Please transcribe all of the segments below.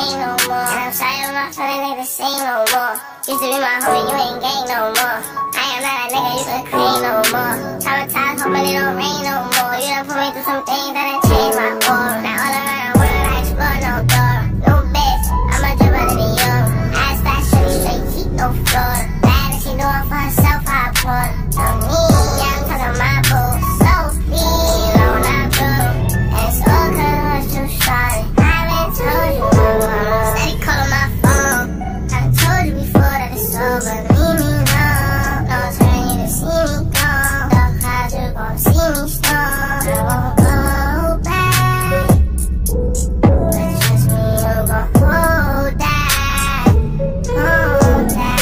pain no more. And I'm sorry, but my feelings ain't the same no more. Used to be my homie, you ain't gang no more. I am not a nigga you can cream no more. Traumatized, hoping it don't rain no more. You done put me through some things that done changed my world. Now all around the world, I explore no door. No bitch, I'm a dribble to the young. Ass that shit straight, keep no floor. Bad that she doing for herself, I pour. Don't need, yeah, I'm talking my boo. So feel on that boo. And it's all cause I was too short. I haven't told you no more. Steady calling my phone. I told you before that it's over. Leave me alone. No turn you to see me gone. The clouds, you gon' see me storm. I won't go back. But trust me, you gon' hold that. Hold that.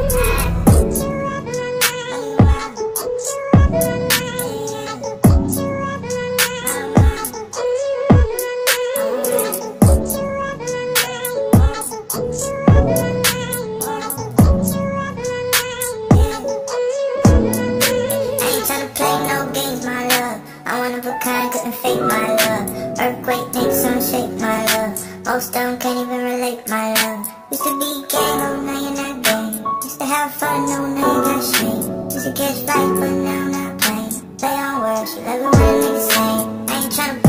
Couldn't fake my love. Earthquake makes some shake my love. Most of them can't even relate my love. Used to be gang, oh now you're not gang. Used to have fun, oh now you got shame. Used to catch life, but now I'm not playing. Play on words, you love it when it makes the same. I ain't tryna